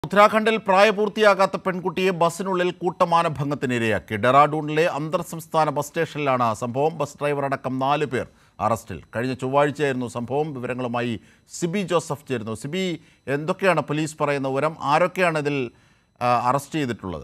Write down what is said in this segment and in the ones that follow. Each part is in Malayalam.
ഉത്തരാഖണ്ഡിൽ പ്രായപൂർത്തിയാകാത്ത പെൺകുട്ടിയെ ബസ്സിനുള്ളിൽ കൂട്ടമാനഭംഗത്തിനിരയാക്കി. ഡെറാഡൂണിലെ അന്തർ സംസ്ഥാന ബസ് സ്റ്റേഷനിലാണ് സംഭവം. ബസ് ഡ്രൈവർ അടക്കം 4 പേർ അറസ്റ്റിൽ. കഴിഞ്ഞ ചൊവ്വാഴ്ചയായിരുന്നു സംഭവം. വിവരങ്ങളുമായി സിബി ജോസഫ് ചേരുന്നു. സിബി, എന്തൊക്കെയാണ് പോലീസ് പറയുന്ന വിവരം? ആരൊക്കെയാണ് ഇതിൽ അറസ്റ്റ് ചെയ്തിട്ടുള്ളത്?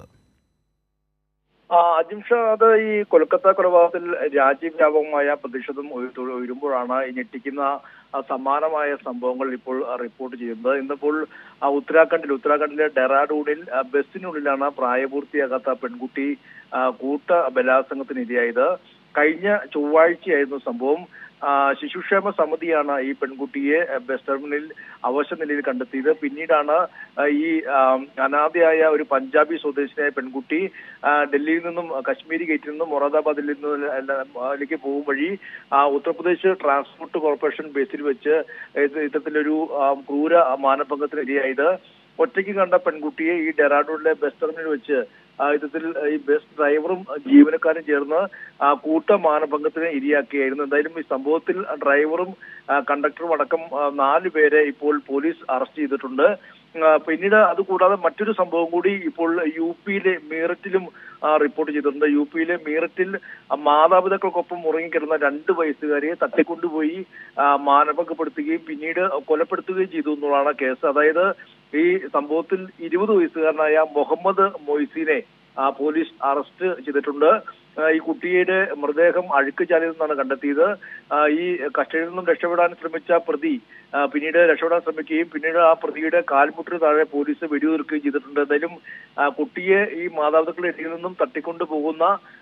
അജിംഷാദ്, ഈ കൊൽക്കത്ത കൊലപാതകത്തിൽ രാജ്യവ്യാപകമായ പ്രതിഷേധം ഉയരുമ്പോഴാണ് ഈ ഞെട്ടിക്കുന്ന സമാനമായ സംഭവങ്ങൾ ഇപ്പോൾ റിപ്പോർട്ട് ചെയ്യുന്നത്. ഇന്നിപ്പോൾ ഉത്തരാഖണ്ഡിലെ ഡെറാഡൂണിൽ ബസ്സിനുള്ളിലാണ് പ്രായപൂർത്തിയാകാത്ത പെൺകുട്ടി കൂട്ട ബലാത്സംഗത്തിന് ഇരയായത്. കഴിഞ്ഞ ചൊവ്വാഴ്ചയായിരുന്നു സംഭവം. ശിശുക്ഷേമ സമിതിയാണ് ഈ പെൺകുട്ടിയെ ബസ് ടെർമിനലിൽ അവശ നിലയിൽ കണ്ടെത്തിയത്. പിന്നീടാണ് ഈ അനാഥയായ ഒരു പഞ്ചാബി സ്വദേശിയായ പെൺകുട്ടി ഡൽഹിയിൽ നിന്നും കശ്മീരി ഗേറ്റിൽ നിന്നും മൊറാദാബാദിൽ നിന്നിലേക്ക് പോകും വഴി ഉത്തർപ്രദേശ് ട്രാൻസ്പോർട്ട് കോർപ്പറേഷൻ ബേസിൽ വെച്ച് ഇത്തരത്തിലൊരു ക്രൂര മാനഭംഗത്തിന് ഇരയായത്. ഒറ്റയ്ക്ക് കണ്ട പെൺകുട്ടിയെ ഈ ഡെറാഡൂണിലെ ബസ് ടെർമിനലിൽ വെച്ച് ഇത്തരത്തിൽ ഈ ബസ് ഡ്രൈവറും ജീവനക്കാരും ചേർന്ന് കൂട്ട മാനഭംഗത്തിന് ഇരയാക്കിയായിരുന്നു. എന്തായാലും ഈ സംഭവത്തിൽ ഡ്രൈവറും കണ്ടക്ടറും അടക്കം 4 പേരെ ഇപ്പോൾ പോലീസ് അറസ്റ്റ് ചെയ്തിട്ടുണ്ട്. പിന്നീട് അതുകൂടാതെ മറ്റൊരു സംഭവം കൂടി ഇപ്പോൾ യു.പിയിലെ മീററ്റിലും റിപ്പോർട്ട് ചെയ്തിട്ടുണ്ട്. യു.പിയിലെ മീററ്റിൽ മാതാപിതാക്കൾക്കൊപ്പം ഉറങ്ങിക്കിടന്ന 2 വയസ്സുകാരിയെ തട്ടിക്കൊണ്ടുപോയി മാനഭംഗപ്പെടുത്തുകയും പിന്നീട് കൊലപ്പെടുത്തുകയും ചെയ്തു എന്നുള്ളതാണ് കേസ്. അതായത് ഈ സംഭവത്തിൽ 20 വയസ്സുകാരനായ മുഹമ്മദ് മൊയ്സീനെ പോലീസ് അറസ്റ്റ് ചെയ്തിട്ടുണ്ട്. ഈ കുട്ടിയുടെ മൃതദേഹം അഴുക്കുചാലിൽ നിന്നാണ് കണ്ടെത്തിയത്. ഈ കസ്റ്റഡിയിൽ നിന്നും രക്ഷപ്പെടാൻ ശ്രമിച്ച പ്രതി പിന്നീട് രക്ഷപ്പെടാൻ ശ്രമിക്കുകയും പിന്നീട് ആ പ്രതിയുടെ കാൽമുട്ടിന് താഴെ പോലീസ് വെടിയുതിർക്കുകയും ചെയ്തിട്ടുണ്ട്. എന്തായാലും കുട്ടിയെ ഈ മാതാപിതാക്കളുടെ ഇടയിൽ നിന്നും തട്ടിക്കൊണ്ടു പോകുന്ന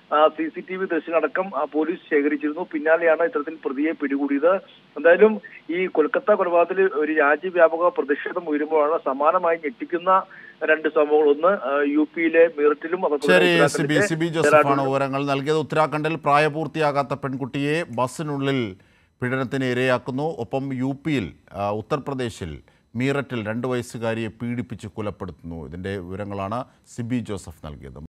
CCTV ദൃശ്യമടക്കം പോലീസ് ശേഖരിച്ചിരുന്നു. പിന്നാലെയാണ് ഇത്തരത്തിൽ പ്രതിയെ പിടികൂടിയത്. എന്തായാലും ഈ കൊൽക്കത്ത കൊലപാതകത്തിൽ ഒരു രാജ്യവ്യാപക പ്രതിഷേധം ഉയരുമ്പോഴാണ് സമാനമായി ഞെട്ടിക്കുന്ന 2 സംഭവങ്ങൾ. ഒന്ന് യു.പിയിലെ മീററ്റിലും സിബി ജോസഫാണ് വിവരങ്ങൾ നൽകിയത്. ഉത്തരാഖണ്ഡിൽ പ്രായപൂർത്തിയാകാത്ത പെൺകുട്ടിയെ ബസ്സിനുള്ളിൽ പീഡനത്തിന് ഇരയാക്കുന്നു. ഒപ്പം യു.പിയിൽ ഉത്തർപ്രദേശിൽ മീററ്റിൽ 2 വയസ്സുകാരിയെ പീഡിപ്പിച്ച് കൊലപ്പെടുത്തുന്നു. ഇതിൻ്റെ വിവരങ്ങളാണ് സിബി ജോസഫ് നൽകിയത്.